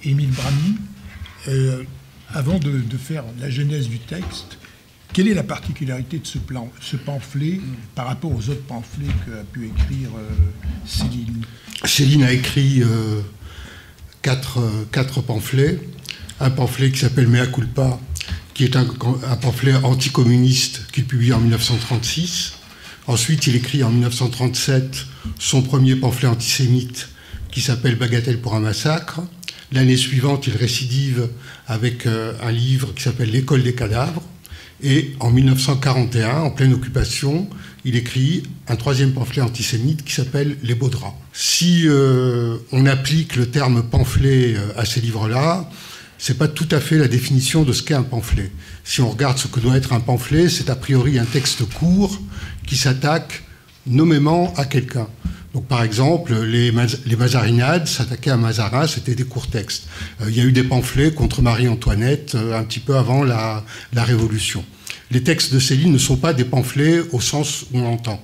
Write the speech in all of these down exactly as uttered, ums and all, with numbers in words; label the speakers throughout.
Speaker 1: Émile Bramy, euh, avant de, de faire la genèse du texte, quelle est la particularité de ce, plan, ce pamphlet par rapport aux autres pamphlets qu'a pu écrire euh, Céline?
Speaker 2: Céline a écrit euh, quatre, euh, quatre pamphlets. Un pamphlet qui s'appelle Mea culpa, qui est un, un pamphlet anticommuniste qu'il publie en mille neuf cent trente-six. Ensuite, il écrit en mille neuf cent trente-sept son premier pamphlet antisémite qui s'appelle Bagatelle pour un massacre. L'année suivante, il récidive avec euh, un livre qui s'appelle L'école des cadavres. Et en mille neuf cent quarante et un, en pleine occupation, il écrit un troisième pamphlet antisémite qui s'appelle Les beaux draps. Si euh, on applique le terme pamphlet à ces livres-là, c'est pas tout à fait la définition de ce qu'est un pamphlet. Si on regarde ce que doit être un pamphlet, c'est a priori un texte court qui s'attaque nommément à quelqu'un. Donc, par exemple, les, les Mazarinades s'attaquaient à Mazarin, c'était des courts textes. Euh, il y a eu des pamphlets contre Marie-Antoinette euh, un petit peu avant la, la Révolution. Les textes de Céline ne sont pas des pamphlets au sens où on l'entend.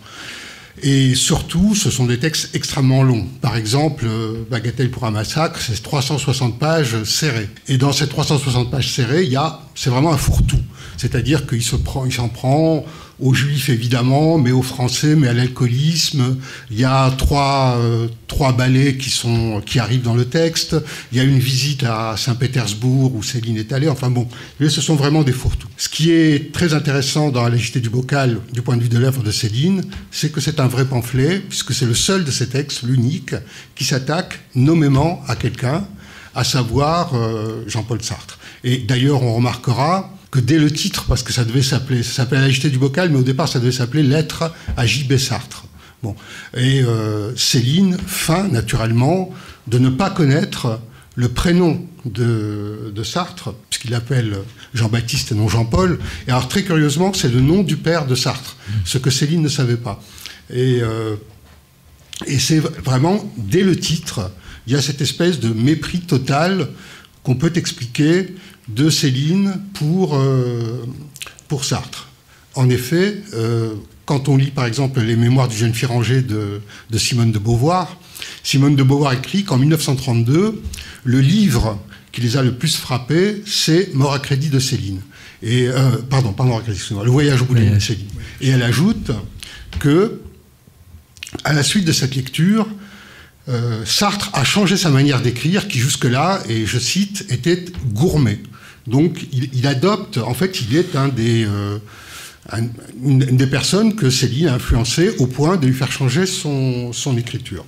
Speaker 2: Et surtout, ce sont des textes extrêmement longs. Par exemple, euh, Bagatelle pour un massacre, c'est trois cent soixante pages serrées. Et dans ces trois cent soixante pages serrées, il y a, c'est vraiment un fourre-tout. C'est-à-dire qu'il se prend, il s'en prend aux juifs évidemment, mais aux français, mais à l'alcoolisme. Il y a trois, euh, trois ballets qui, sont, qui arrivent dans le texte. Il y a une visite à Saint-Pétersbourg où Céline est allée. Enfin bon, ce sont vraiment des fourre-tout. Ce qui est très intéressant dans La légèreté du bocal, du point de vue de l'œuvre de Céline, c'est que c'est un vrai pamphlet, puisque c'est le seul de ces textes, l'unique, qui s'attaque nommément à quelqu'un, à savoir euh, Jean-Paul Sartre. Et d'ailleurs, on remarquera que dès le titre, parce que ça devait s'appeler, ça s'appelait La légèreté du bocal, mais au départ, ça devait s'appeler Lettre à J B Sartre. Bon. Et euh, Céline feint naturellement de ne pas connaître le prénom de, de Sartre, puisqu'il l'appelle Jean-Baptiste et non Jean-Paul. Et alors, très curieusement, c'est le nom du père de Sartre, ce que Céline ne savait pas. Et, euh, et c'est vraiment, dès le titre, il y a cette espèce de mépris total qu'on peut expliquer de Céline pour, euh, pour Sartre. En effet, euh, quand on lit par exemple les Mémoires du jeune Fieranger de, de Simone de Beauvoir, Simone de Beauvoir écrit qu'en mille neuf cent trente-deux, le livre qui les a le plus frappés, c'est Mort à crédit de Céline. Et, euh, pardon, pas Mort à crédit, Le voyage au bout de l'île de Céline. Et elle ajoute que, à la suite de cette lecture, euh, Sartre a changé sa manière d'écrire, qui jusque-là, et je cite, était gourmet. Donc, il, il adopte, en fait, il est un des, euh, un, une, une des personnes que Céline a influencé au point de lui faire changer son, son écriture.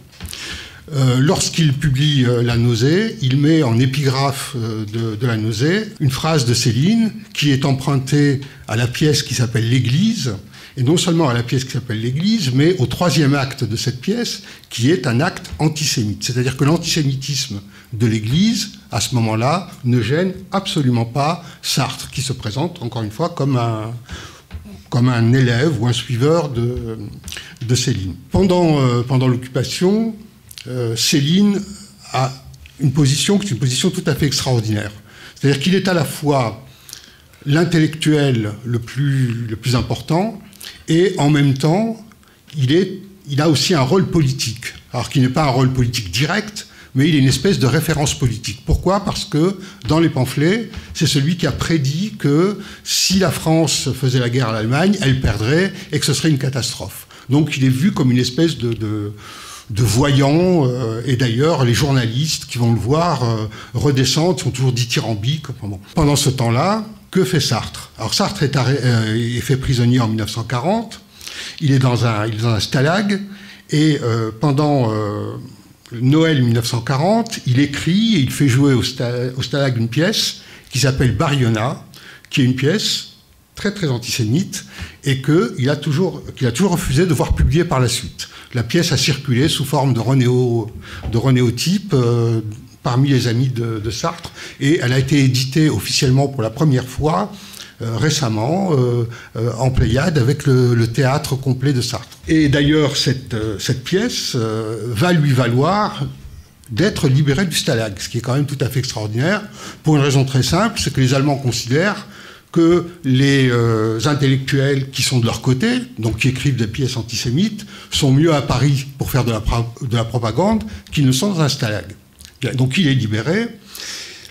Speaker 2: Euh, lorsqu'il publie euh, La nausée, il met en épigraphe euh, de, de La nausée une phrase de Céline qui est empruntée à la pièce qui s'appelle L'Église, et non seulement à la pièce qui s'appelle L'Église, mais au troisième acte de cette pièce, qui est un acte antisémite. C'est-à-dire que l'antisémitisme de l'Église, à ce moment-là, ne gêne absolument pas Sartre, qui se présente, encore une fois, comme un, comme un élève ou un suiveur de, de Céline. Pendant, euh, pendant l'occupation, euh, Céline a une position qui est une position tout à fait extraordinaire. C'est-à-dire qu'il est à la fois l'intellectuel le plus, le plus important, et en même temps, il, est, il a aussi un rôle politique. Alors qu'il n'est pas un rôle politique direct, mais il est une espèce de référence politique. Pourquoi ? Parce que dans les pamphlets, c'est celui qui a prédit que si la France faisait la guerre à l'Allemagne, elle perdrait et que ce serait une catastrophe. Donc il est vu comme une espèce de, de, de voyant, euh, et d'ailleurs les journalistes qui vont le voir euh, redescendent, sont toujours dithyrambiques. Bon. Pendant ce temps-là, que fait Sartre ? Alors Sartre est, arrêt, euh, est fait prisonnier en mille neuf cent quarante, il est dans un, il est dans un stalag, et euh, pendant euh, Noël mille neuf cent quarante, il écrit et il fait jouer au, sta, au stalag une pièce qui s'appelle Bariona, qui est une pièce très très antisémite, et qu'il a toujours, qu'il a toujours refusé de voir publier par la suite. La pièce a circulé sous forme de, renéo, de renéotype euh, parmi les amis de, de Sartre, et elle a été éditée officiellement pour la première fois euh, récemment euh, euh, en Pléiade avec le, le théâtre complet de Sartre. Et d'ailleurs, cette, euh, cette pièce euh, va lui valoir d'être libéré du stalag, ce qui est quand même tout à fait extraordinaire, pour une raison très simple, c'est que les Allemands considèrent que les euh, intellectuels qui sont de leur côté, donc qui écrivent des pièces antisémites, sont mieux à Paris pour faire de la, de la propagande qu'ils ne sont dans un stalag. Donc il est libéré,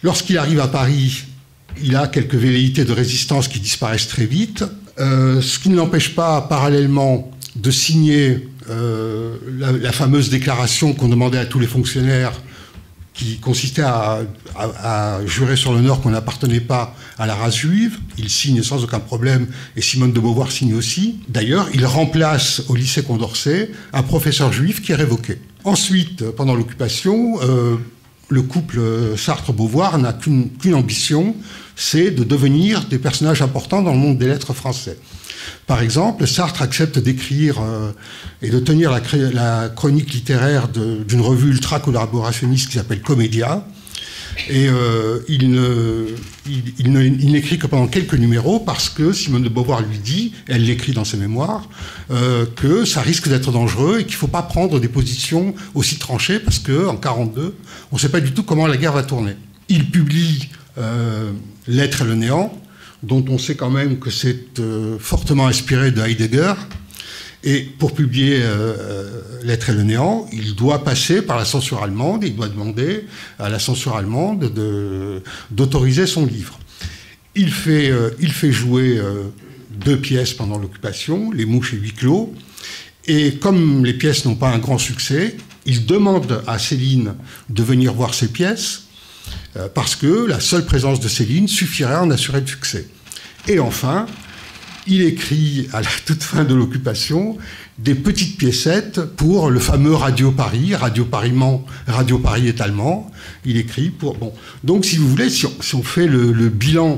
Speaker 2: Lorsqu'il arrive à Paris, il a quelques velléités de résistance qui disparaissent très vite, euh, ce qui ne l'empêche pas, parallèlement, de signer euh, la, la fameuse déclaration qu'on demandait à tous les fonctionnaires, qui consistait à, à, à jurer sur l'honneur qu'on n'appartenait pas à la race juive. Il signe sans aucun problème, et Simone de Beauvoir signe aussi. D'ailleurs, il remplace au lycée Condorcet un professeur juif qui est révoqué. Ensuite, pendant l'occupation, euh, le couple Sartre-Beauvoir n'a qu'une qu'une ambition, c'est de devenir des personnages importants dans le monde des lettres français. Par exemple, Sartre accepte d'écrire euh, et de tenir la, la chronique littéraire d'une revue ultra-collaborationniste qui s'appelle Comédia. Et euh, il ne, il, il ne, il n'écrit que pendant quelques numéros parce que Simone de Beauvoir lui dit, elle l'écrit dans ses mémoires, euh, que ça risque d'être dangereux et qu'il ne faut pas prendre des positions aussi tranchées parce qu'en mille neuf cent quarante-deux, on ne sait pas du tout comment la guerre va tourner. Il publie euh, L'être et le néant, dont on sait quand même que c'est euh, fortement inspiré de Heidegger. Et pour publier euh, L'être et le néant, il doit passer par la censure allemande, et il doit demander à la censure allemande d'autoriser son livre. Il fait, euh, il fait jouer euh, deux pièces pendant l'occupation, Les Mouches et Huis clos, et comme les pièces n'ont pas un grand succès, il demande à Céline de venir voir ces pièces, euh, parce que la seule présence de Céline suffirait à en assurer le succès. Et enfin, il écrit à la toute fin de l'occupation des petites piécettes pour le fameux Radio Paris, Radio Paris, Radio Paris est allemand. Il écrit pour... Bon. Donc, si vous voulez, si on, si on fait le, le bilan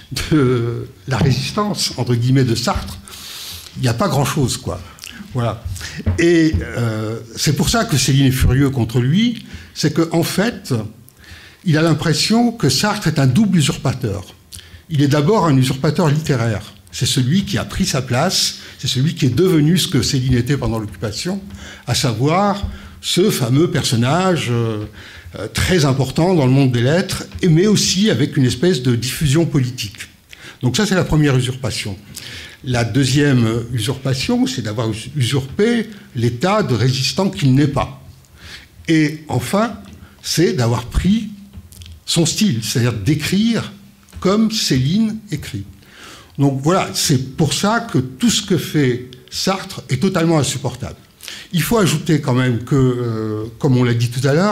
Speaker 2: de la résistance, entre guillemets, de Sartre, il n'y a pas grand-chose, quoi. Voilà. Et euh, c'est pour ça que Céline est furieux contre lui, c'est qu'en fait, il a l'impression que Sartre est un double usurpateur. Il est d'abord un usurpateur littéraire. C'est celui qui a pris sa place, c'est celui qui est devenu ce que Céline était pendant l'occupation, à savoir ce fameux personnage euh, très important dans le monde des lettres, mais aussi avec une espèce de diffusion politique. Donc ça, c'est la première usurpation. La deuxième usurpation, c'est d'avoir usurpé l'état de résistant qu'il n'est pas. Et enfin, c'est d'avoir pris son style, c'est-à-dire d'écrire comme Céline écrit. Donc voilà, c'est pour ça que tout ce que fait Sartre est totalement insupportable. Il faut ajouter quand même que, euh, comme on l'a dit tout à l'heure,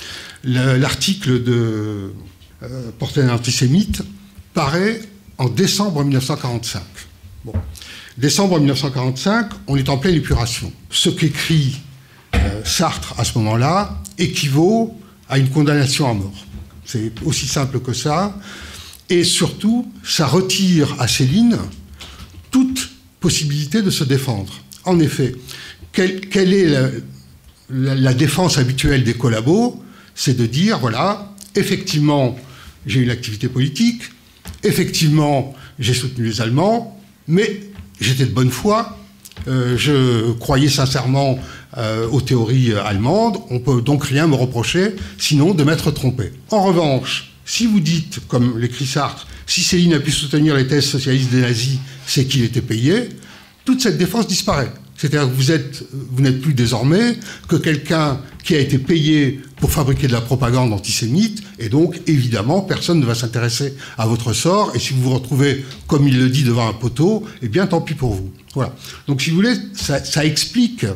Speaker 2: l'article de euh, Portrait antisémite paraît en décembre mille neuf cent quarante-cinq. Bon. Décembre mille neuf cent quarante-cinq, on est en pleine épuration. Ce qu'écrit euh, Sartre à ce moment-là équivaut à une condamnation à mort. C'est aussi simple que ça. Et surtout, ça retire à Céline toute possibilité de se défendre. En effet, quelle, quelle est la, la, la défense habituelle des collabos? C'est de dire, voilà, effectivement, j'ai une activité politique, effectivement, j'ai soutenu les Allemands, mais j'étais de bonne foi, euh, je croyais sincèrement euh, aux théories allemandes, on peut donc rien me reprocher, sinon de m'être trompé. En revanche, si vous dites, comme l'écrit Sartre, si Céline a pu soutenir les thèses socialistes des nazis, c'est qu'il était payé, toute cette défense disparaît. C'est-à-dire que vous êtes, vous n'êtes plus désormais que quelqu'un qui a été payé pour fabriquer de la propagande antisémite, et donc, évidemment, personne ne va s'intéresser à votre sort, et si vous vous retrouvez, comme il le dit, devant un poteau, eh bien, tant pis pour vous. Voilà. Donc, si vous voulez, ça, ça explique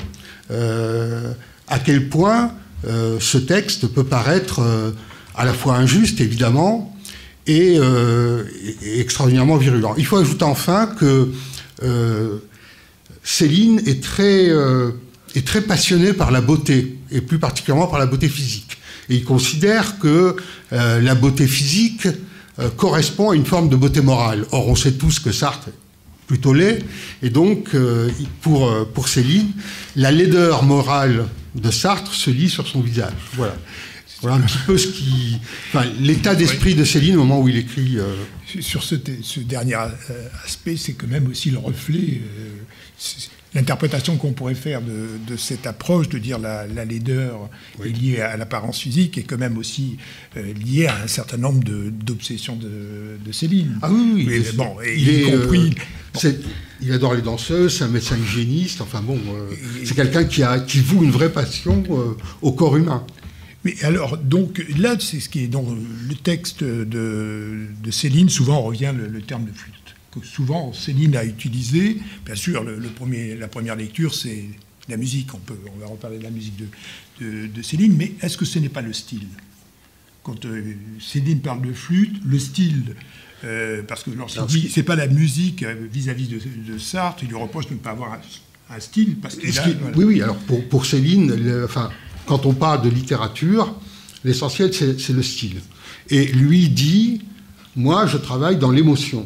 Speaker 2: euh, à quel point euh, ce texte peut paraître euh, à la fois injuste, évidemment, et, euh, et extraordinairement virulent. Il faut ajouter enfin que euh, Céline est très, euh, est très passionnée par la beauté, et plus particulièrement par la beauté physique. Et il considère que euh, la beauté physique euh, correspond à une forme de beauté morale. Or, on sait tous que Sartre est plutôt laid, et donc, euh, pour, pour Céline, la laideur morale de Sartre se lit sur son visage. Voilà. Voilà un petit peu ce qui, enfin, l'état d'esprit de Céline au moment où il écrit. Euh...
Speaker 1: Sur ce, ce dernier aspect, c'est quand même aussi le reflet, euh, l'interprétation qu'on pourrait faire de, de cette approche, de dire la, la laideur oui. est liée à l'apparence physique, est quand même aussi euh, liée à un certain nombre d'obsessions de, de, de Céline.
Speaker 2: Ah oui, oui.
Speaker 1: Mais, bon,
Speaker 2: il,
Speaker 1: il,
Speaker 2: est,
Speaker 1: compris,
Speaker 2: euh, bon. il adore les danseuses, c'est un médecin hygiéniste, enfin bon, euh, c'est quelqu'un qui, a, qui voue une vraie passion euh, au corps humain.
Speaker 1: Mais alors, donc, là, c'est ce qui est dans le texte de, de Céline, souvent revient le, le terme de flûte. Que souvent, Céline a utilisé, bien sûr, le, le premier, la première lecture, c'est la musique, on, peut, on va reparler de la musique de, de, de Céline, mais est-ce que ce n'est pas le style? Quand euh, Céline parle de flûte, le style, euh, parce que lorsqu'il dit, c'est pas la musique euh, vis-à-vis de, de Sartre, il lui reproche de ne pas avoir un, un style, parce que là,
Speaker 2: voilà. Oui, oui, alors pour, pour Céline, le, enfin... Quand on parle de littérature, l'essentiel, c'est, c'est le style. Et lui dit, moi, je travaille dans l'émotion.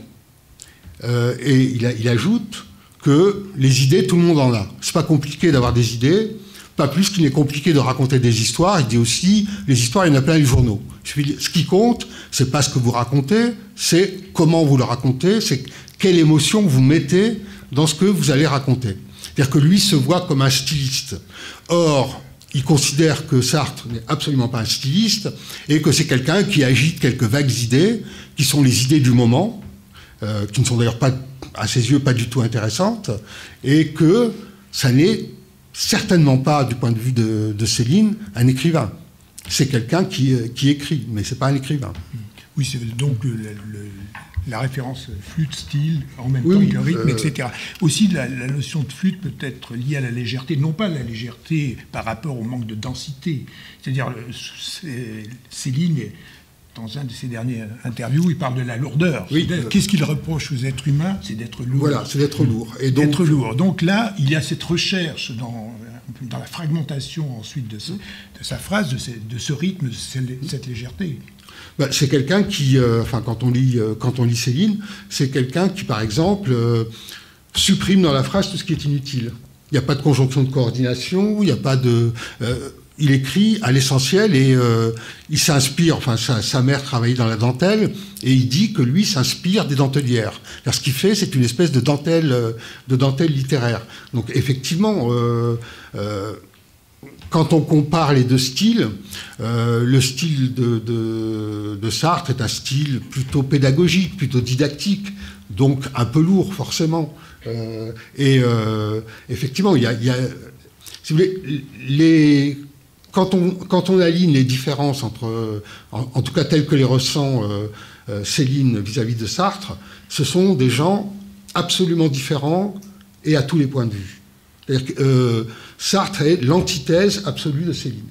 Speaker 2: Euh, et il, a, il ajoute que les idées, tout le monde en a. C'est pas compliqué d'avoir des idées, pas plus qu'il n'est compliqué de raconter des histoires. Il dit aussi, les histoires, il y en a plein les journaux. Ce qui compte, c'est pas ce que vous racontez, c'est comment vous le racontez, c'est quelle émotion vous mettez dans ce que vous allez raconter. C'est-à-dire que lui se voit comme un styliste. Or, il considère que Sartre n'est absolument pas un styliste et que c'est quelqu'un qui agite quelques vagues idées, qui sont les idées du moment, euh, qui ne sont d'ailleurs pas, à ses yeux, pas du tout intéressantes, et que ça n'est certainement pas, du point de vue de, de Céline, un écrivain. C'est quelqu'un qui, qui écrit, mais c'est pas un écrivain.
Speaker 1: Oui, c'est donc le, le, la référence flûte, style, en même
Speaker 2: oui,
Speaker 1: temps
Speaker 2: oui,
Speaker 1: le rythme,
Speaker 2: euh...
Speaker 1: et cetera. Aussi, la, la notion de flûte peut être liée à la légèreté, non pas la légèreté par rapport au manque de densité. C'est-à-dire, c'est, Céline, dans un de ses dernières interviews, il parle de la lourdeur.
Speaker 2: Oui,
Speaker 1: qu'est-ce qu'il reproche aux êtres humains? C'est d'être lourd.
Speaker 2: Voilà, c'est d'être lourd. Et donc,
Speaker 1: d'être lourd. Donc là, il y a cette recherche dans, dans la fragmentation ensuite de, ce, de sa phrase, de ce, de ce rythme, de cette légèreté.
Speaker 2: Ben, c'est quelqu'un qui, euh, enfin, quand on lit, euh, quand on lit Céline, c'est quelqu'un qui, par exemple, euh, supprime dans la phrase tout ce qui est inutile. Il n'y a pas de conjonction de coordination, il n'y a pas de... Euh, il écrit à l'essentiel et euh, il s'inspire, enfin, sa, sa mère travaillait dans la dentelle, et il dit que lui s'inspire des dentelières. Alors, ce qu'il fait, c'est une espèce de dentelle, de dentelle littéraire. Donc, effectivement... Euh, euh, Quand on compare les deux styles, euh, le style de, de, de Sartre est un style plutôt pédagogique, plutôt didactique, donc un peu lourd, forcément. Euh, et euh, effectivement, il y a, il y a si vous voulez, les, quand, on, quand on aligne les différences entre, en, en tout cas telles que les ressent euh, euh, Céline vis-à-vis de Sartre, ce sont des gens absolument différents et à tous les points de vue. C'est-à-dire que euh, Sartre est l'antithèse absolue de Céline.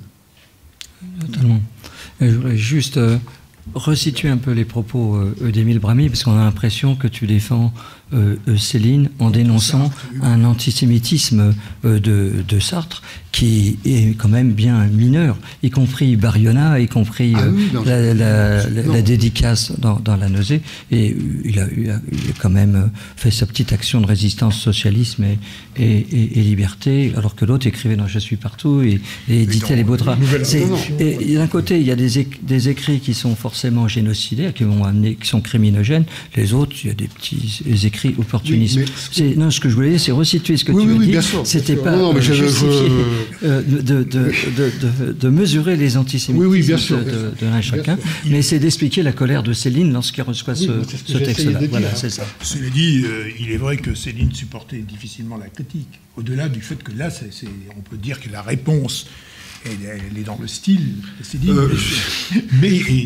Speaker 3: Totalement. Je voudrais juste euh, resituer un peu les propos euh, d'Émile Bramy, parce qu'on a l'impression que tu défends euh, Céline en dénonçant un antisémitisme euh, de, de Sartre qui est quand même bien mineur, y compris Bariona, y compris euh, ah oui, non, la, la, la, la dédicace dans, dans La Nausée. Et il a, il, a, il a quand même fait sa petite action de résistance socialisme et, et, et, et liberté, alors que l'autre écrivait dans Je suis partout et, et éditait les beaux draps. Et d'un côté, il y a des, éc des écrits qui sont forcément génocidaires, qui vont amener, qui sont criminogènes. Les autres, il y a des petits écrits opportunistes. Oui, mais... Non, ce que je voulais dire, c'est resituer ce que
Speaker 2: oui,
Speaker 3: tu
Speaker 2: oui,
Speaker 3: as dit. C'était pas
Speaker 2: non, non, mais
Speaker 3: justifié
Speaker 2: je...
Speaker 3: euh, de, de, de, de, de mesurer les antisémitismes
Speaker 2: oui, oui, bien sûr,
Speaker 3: de,
Speaker 2: bien
Speaker 3: de, de l'un et chacun,
Speaker 1: il...
Speaker 3: mais c'est d'expliquer la colère de Céline lorsqu'il reçoit oui, ce, ce, ce texte-là. Voilà, c'est ça.
Speaker 1: Cela dit, euh, il est vrai que Céline supportait difficilement la critique. Au-delà du fait que là, c'est, c'est, on peut dire que la réponse, elle, elle est dans le style de Céline. Euh, mais... Et,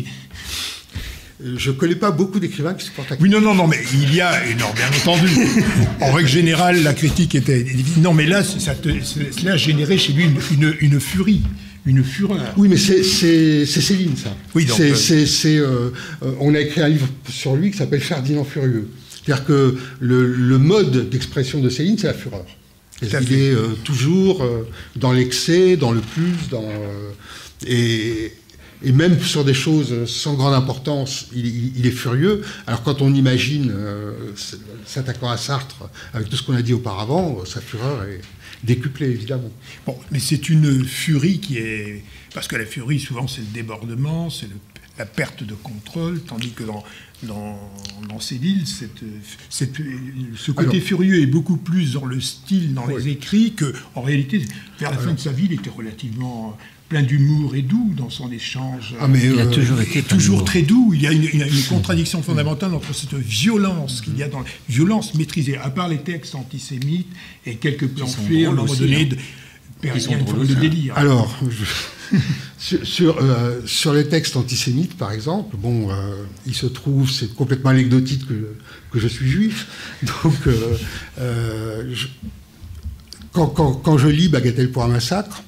Speaker 2: je ne connais pas beaucoup d'écrivains qui supportent la
Speaker 1: critique. Oui, non, non, non, mais il y a, non, bien entendu, en règle générale, la critique était difficile. Non, mais là, ça te, cela a généré chez lui une, une, une furie, une fureur.
Speaker 2: Oui, mais c'est Céline, ça.
Speaker 1: Oui, donc...
Speaker 2: c'est, c'est, c'est, euh, on a écrit un livre sur lui qui s'appelle Ferdinand Furieux. C'est-à-dire que le, le mode d'expression de Céline, c'est la fureur. Et il est euh, toujours euh, dans l'excès, dans le plus, dans... Euh, et... Et même sur des choses sans grande importance, il, il, il est furieux. Alors quand on imagine euh, s'attaquant à Sartre, avec tout ce qu'on a dit auparavant, sa fureur est décuplée, évidemment.
Speaker 1: Bon, mais c'est une furie qui est... Parce que la furie, souvent, c'est le débordement, c'est la perte de contrôle, tandis que dans, dans, dans Céline, cette, cette, ce côté Alors, furieux est beaucoup plus dans le style, dans oui. les écrits, qu'en réalité, vers la Alors, fin de sa vie, il était relativement... plein d'humour et doux dans son échange.
Speaker 3: Ah mais il a euh, toujours été
Speaker 1: toujours très doux. Il y a une, il y a une contradiction fondamentale entre cette violence qu'il y a dans la violence maîtrisée, à part les textes antisémites et quelques pamphlets à un moment donné, de,
Speaker 3: Ils sont
Speaker 1: de délire.
Speaker 2: Alors, je, sur, sur, euh, sur les textes antisémites, par exemple, bon, euh, il se trouve, c'est complètement anecdotique que, que je suis juif, donc euh, euh, je, quand, quand, quand je lis Bagatelle pour un massacre,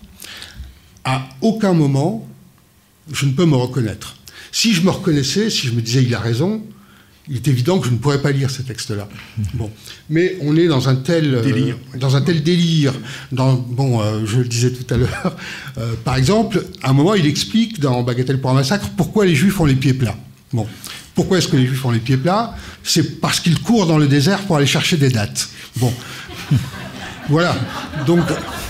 Speaker 2: à aucun moment je ne peux me reconnaître. Si je me reconnaissais, si je me disais il a raison, il est évident que je ne pourrais pas lire ces textes-là. Bon. Mais on est dans un tel délire, euh, dans un tel délire. Dans, bon, euh, je le disais tout à l'heure. Euh, par exemple, à un moment, il explique dans Bagatelle pour un massacre pourquoi les Juifs ont les pieds plats. Bon. Pourquoi est-ce que les Juifs ont les pieds plats? C'est parce qu'ils courent dans le désert pour aller chercher des dattes. Bon. Voilà. Donc.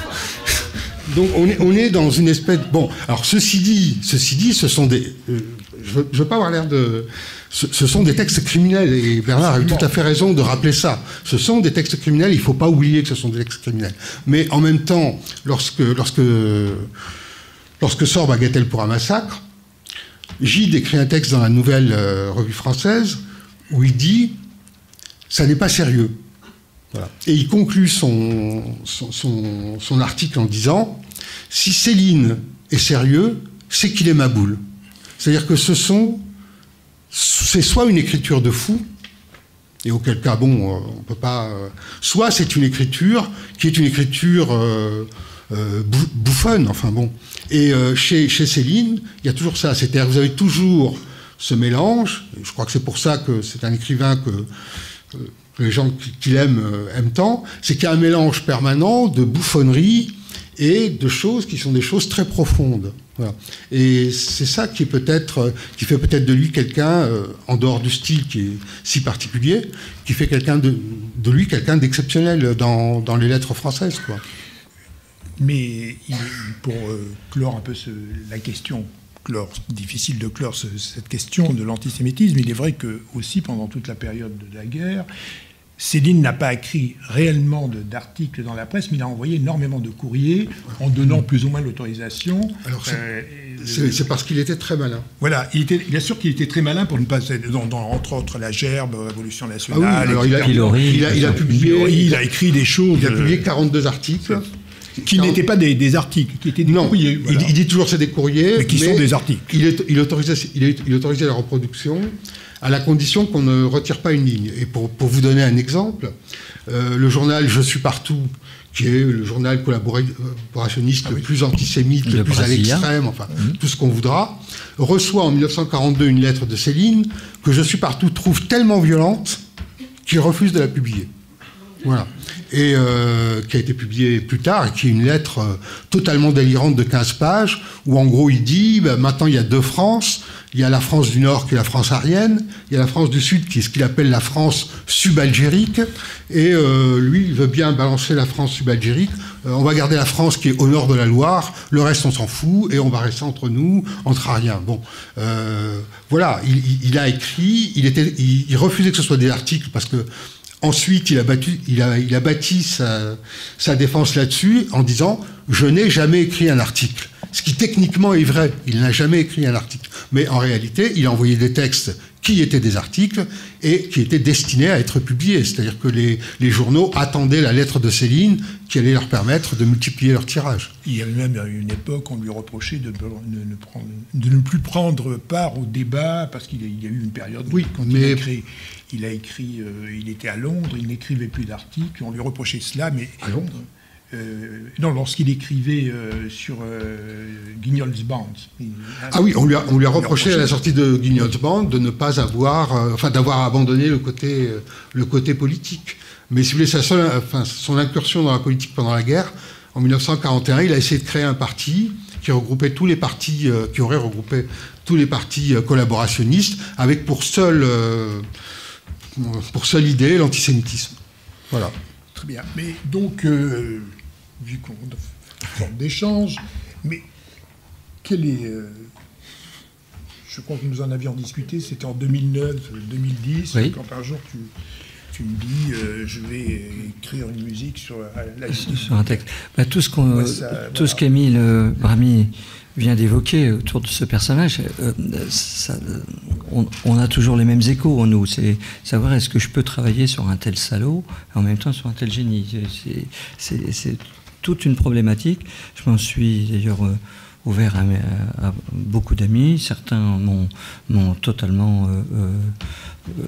Speaker 2: Donc on est, on est dans une espèce... Bon, alors ceci dit, ceci dit ce sont des... Euh, je ne veux pas avoir l'air de... Ce, ce sont des textes criminels, et Bernard a eu tout à fait raison de rappeler ça. Ce sont des textes criminels, il ne faut pas oublier que ce sont des textes criminels. Mais en même temps, lorsque, lorsque, lorsque sort Bagatelle pour un massacre, Gide écrit un texte dans la Nouvelle euh, Revue Française où il dit « ça n'est pas sérieux ». Voilà. Et il conclut son, son, son, son article en disant « si Céline est sérieux, c'est qu'il est ma boule ». C'est-à-dire que ce sont, c'est soit une écriture de fou, et auquel cas, bon, euh, on peut pas... Euh, soit c'est une écriture qui est une écriture euh, euh, bouffonne, enfin bon. Et euh, chez, chez Céline, il y a toujours ça, c'est-à-dire que vous avez toujours ce mélange, je crois que c'est pour ça que c'est un écrivain que... Euh, les gens qui l'aiment euh, aiment tant, c'est qu'il y a un mélange permanent de bouffonnerie et de choses qui sont des choses très profondes. Voilà. Et c'est ça qui est peut-être, qui fait peut-être de lui quelqu'un, euh, en dehors du style qui est si particulier, qui fait quelqu'un de, de lui quelqu'un d'exceptionnel dans, dans les lettres françaises, quoi.
Speaker 1: Mais il, pour euh, clore un peu ce, la question, clore, difficile de clore ce, cette question de l'antisémitisme, il est vrai que aussi pendant toute la période de la guerre, Céline n'a pas écrit réellement d'articles dans la presse, mais il a envoyé énormément de courriers en donnant plus ou moins l'autorisation.
Speaker 2: Alors c'est euh, parce qu'il était très malin.
Speaker 1: Voilà, il était, bien sûr qu'il était très malin pour ne pas... Dans, dans, entre autres, La Gerbe, Révolution nationale... Ah oui,
Speaker 2: alors il, a, il, a, il, a, il a publié...
Speaker 1: Il a écrit des choses...
Speaker 2: Il a publié quarante-deux articles.
Speaker 1: Qui n'étaient pas des, des articles, qui étaient des
Speaker 2: non,
Speaker 1: courriers. Voilà.
Speaker 2: Il, il dit toujours c'est des courriers,
Speaker 1: mais qui mais sont des articles.
Speaker 2: Il, est, il, autorisait, il, est, il autorisait la reproduction à la condition qu'on ne retire pas une ligne. Et pour, pour vous donner un exemple, euh, le journal Je suis partout, qui est le journal collaborationniste ah, le oui. plus antisémite, le, le plus Brasilia. à l'extrême, enfin mmh. tout ce qu'on voudra, reçoit en mille neuf cent quarante-deux une lettre de Céline que Je suis partout trouve tellement violente qu'il refuse de la publier. Voilà. Et euh, qui a été publiée plus tard, et qui est une lettre euh, totalement délirante de quinze pages, où en gros il dit, bah, maintenant il y a deux France, il y a la France du Nord qui est la France aryenne, il y a la France du Sud qui est ce qu'il appelle la France subalgérique, et euh, lui il veut bien balancer la France subalgérique, euh, on va garder la France qui est au nord de la Loire, le reste on s'en fout, et on va rester entre nous, entre Ariens. Bon, euh, voilà, il, il, il a écrit, il, était, il, il refusait que ce soit des articles, parce que ensuite, il a, battu, il a, il a bâti sa, sa défense là-dessus en disant « Je n'ai jamais écrit un article ». Ce qui techniquement est vrai, il n'a jamais écrit un article. Mais en réalité, il a envoyé des textes qui étaient des articles et qui étaient destinés à être publiés. C'est-à-dire que les, les journaux attendaient la lettre de Céline qui allait leur permettre de multiplier leur tirage.
Speaker 1: Il y a même une époque, on lui reprochait de, de, de, prendre, de ne plus prendre part au débat parce qu'il y a eu une période
Speaker 2: oui,
Speaker 1: quand
Speaker 2: mais...
Speaker 1: il a écrit... Il a écrit, euh, il était à Londres, il n'écrivait plus d'articles, on lui reprochait cela, mais...
Speaker 2: À Londres
Speaker 1: euh, Non, lorsqu'il écrivait euh, sur euh, Guignol's Band. Il,
Speaker 2: ah oui, on lui a, on lui a reproché à la sortie de Guignol's Band de ne pas avoir... Euh, enfin, d'avoir abandonné le côté, euh, le côté politique. Mais si vous voulez, sa seule, enfin, son incursion dans la politique pendant la guerre, en mille neuf cent quarante et un, il a essayé de créer un parti qui regroupait tous les partis, euh, qui aurait regroupé tous les partis euh, collaborationnistes, avec pour seul... Euh, pour seule idée, l'antisémitisme. Voilà.
Speaker 1: Très bien. Mais donc, euh, vu qu'on a une forme d'échange, mais quel est... Euh, je crois que nous en avions discuté, c'était en deux mille neuf, deux mille dix,
Speaker 3: oui.
Speaker 1: quand un jour tu, tu me dis, euh, je vais écrire une musique sur la...
Speaker 3: Sur un texte. Bah, tout ce qu'on, ouais, ça, tout voilà. ce qu'Émile Bramy vient d'évoquer autour de ce personnage, euh, ça, on, on a toujours les mêmes échos en nous. C'est savoir est-ce que je peux travailler sur un tel salaud et en même temps sur un tel génie. C'est toute une problématique. Je m'en suis d'ailleurs euh, ouvert à, à, à beaucoup d'amis. Certains m'ont, m'ont totalement... Euh, euh,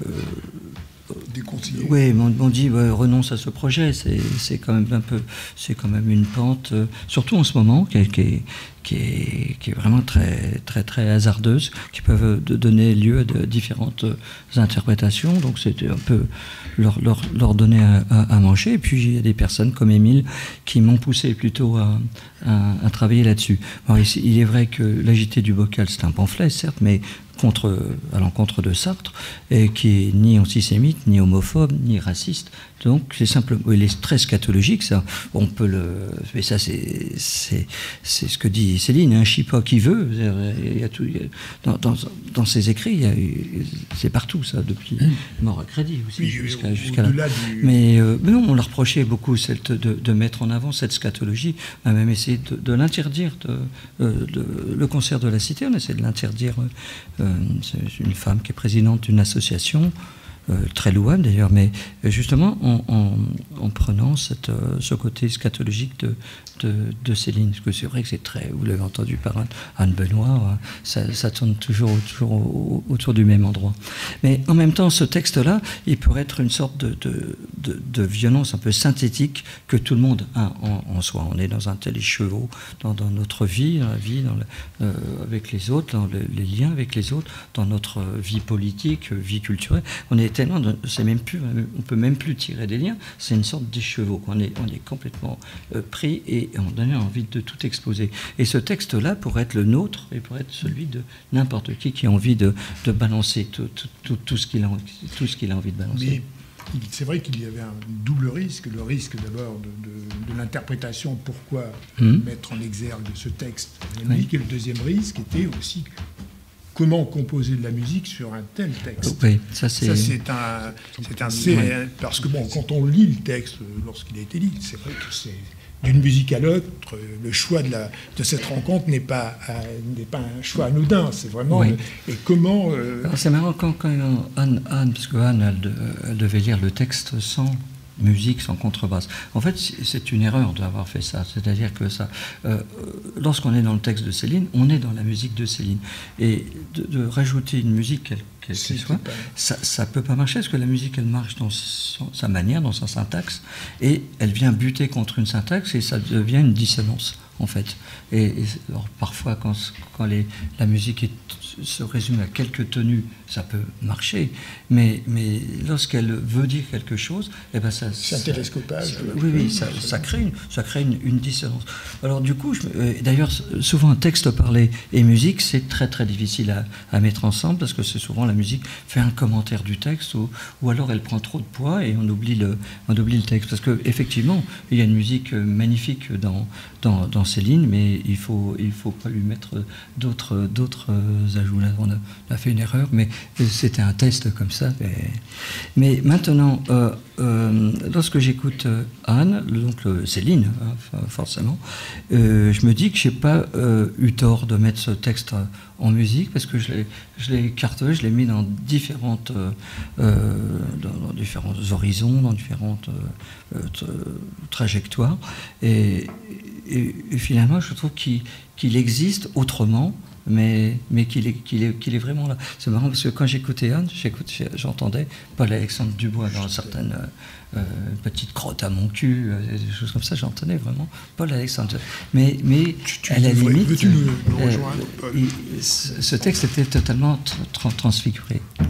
Speaker 1: déconseillé.
Speaker 3: Oui, m'ont, m'ont dit ouais, renonce à ce projet. C'est, c'est quand même un peu, c'est quand même une pente, euh, surtout en ce moment, qui est, qui est, qui est, qui est vraiment très, très, très hasardeuse, qui peuvent donner lieu à de différentes interprétations. Donc c'était un peu leur, leur, leur donner à, à, à manger. Et puis il y a des personnes comme Émile qui m'ont poussé plutôt à, à, à travailler là-dessus. Alors, il, il est vrai que l'A J T du bocal, c'est un pamphlet, certes, mais contre, à l'encontre de Sartre, et qui est ni antisémite, ni homophobe, ni raciste. Donc c'est simplement, il est très scatologique, ça. On peut le, mais ça c'est, c'est, c'est ce que dit Céline. Un chipa qui veut, il y a tout, il y a, dans, dans, dans ses écrits, il y a, c'est partout ça depuis mmh. Mort à crédit aussi, oui, jusqu'à, jusqu'à là. Du... Mais, euh, mais non, on leur reprochait beaucoup cette, de, de mettre en avant cette scatologie. On a même essayé de, de l'interdire. De, de, de, le concert de la Cité, on essaie de l'interdire. Euh, c'est une femme qui est présidente d'une association. Euh, très louable d'ailleurs, mais justement en, en, en prenant cette, euh, ce côté scatologique de, de, de Céline, parce que c'est vrai que c'est très, vous l'avez entendu par Anne Benoît, ça, ça tourne toujours, toujours au, autour du même endroit. Mais en même temps, ce texte-là, il pourrait être une sorte de, de, de, de violence un peu synthétique que tout le monde a en, en soi. On est dans un tel écheveau dans, dans notre vie, dans la vie dans le, euh, avec les autres, dans le, les liens avec les autres, dans notre vie politique, vie culturelle. On est tellement, c'est même plus, on peut même plus tirer des liens. C'est une sorte d'écheveau. On est, on est complètement euh, pris et on a envie de tout exposer. Et ce texte-là pourrait être le nôtre et pourrait être celui de n'importe qui qui a envie de, de balancer tout, tout, tout, tout ce qu'il a, tout ce qu'il a envie de balancer.
Speaker 1: Mais c'est vrai qu'il y avait un double risque. Le risque d'abord de, de, de l'interprétation. Pourquoi mmh. mettre en exergue ce texte oui. Et le deuxième risque était aussi comment composer de la musique sur un tel texte.
Speaker 3: Oui, ça c'est...
Speaker 1: Ça, c'est un... C'est un c'est, ouais. Parce que bon, quand on lit le texte lorsqu'il a été lu, c'est vrai que c'est d'une musique à l'autre, le choix de, la, de cette rencontre n'est pas, euh, n'est pas un choix anodin. C'est vraiment... Oui. Et comment... Euh...
Speaker 3: Alors, c'est marrant quand, quand Anne, Anne, parce que Anne, elle, elle devait lire le texte sans... musique sans contrebasse. En fait, c'est une erreur d'avoir fait ça. C'est-à-dire que ça, euh, lorsqu'on est dans le texte de Céline, on est dans la musique de Céline. Et de, de rajouter une musique quelle qu'elle soit, ça ne peut pas marcher parce que la musique, elle marche dans son, sa manière, dans sa syntaxe, et elle vient buter contre une syntaxe et ça devient une dissonance, en fait. Et, et alors, parfois, quand, quand les, la musique est, se résume à quelques tenues, ça peut marcher, mais, mais lorsqu'elle veut dire quelque chose, eh ben ça...
Speaker 1: C'est un télescopage.
Speaker 3: Oui, oui, ça, ça crée, une, ça crée une, une dissonance. Alors du coup, je, euh, d'ailleurs, souvent un texte parlé et musique, c'est très très difficile à, à mettre ensemble, parce que c'est souvent la musique fait un commentaire du texte, ou, ou alors elle prend trop de poids et on oublie le, on oublie le texte. Parce qu'effectivement, il y a une musique magnifique dans, dans, dans Céline, mais il ne faut, il faut pas lui mettre d'autres, d'autres ajouts. Là, on a, on a fait une erreur, mais c'était un test comme ça. Mais, mais maintenant, euh, euh, lorsque j'écoute Anne, donc euh, Céline, hein, forcément, euh, je me dis que je n'ai pas euh, eu tort de mettre ce texte en musique, parce que je l'ai, je l'ai écarté, je l'ai mis dans différentes, euh, dans, dans différents horizons, dans différentes euh, t- trajectoires, et, et, et finalement, je trouve qu'il, qu'il existe autrement. Mais, mais qu'il, est, qu'il, est, qu'il est vraiment là. C'est marrant parce que quand j'écoutais Anne, j'écoute, j'entendais Paul-Alexandre Dubois dans certaines euh, petites crottes à mon cul, euh, des choses comme ça, j'entendais vraiment Paul-Alexandre. Mais, mais
Speaker 1: tu, tu
Speaker 3: à la limite,
Speaker 1: veux-tu me, me rejoindre,
Speaker 3: euh, il, ce texte était totalement tra- transfiguré.